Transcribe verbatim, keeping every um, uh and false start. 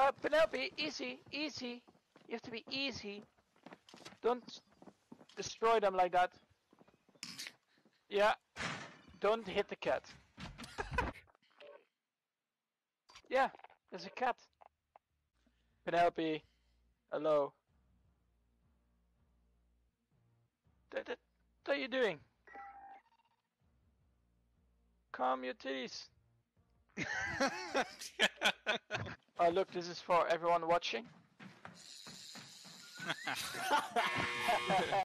uh, Penelope, easy, easy. You have to be easy. Don't destroy them like that. Yeah. Don't hit the cat. Yeah, there's a cat. Penelope, hello. What, what are you doing? Calm your titties. Oh look, this is for everyone watching.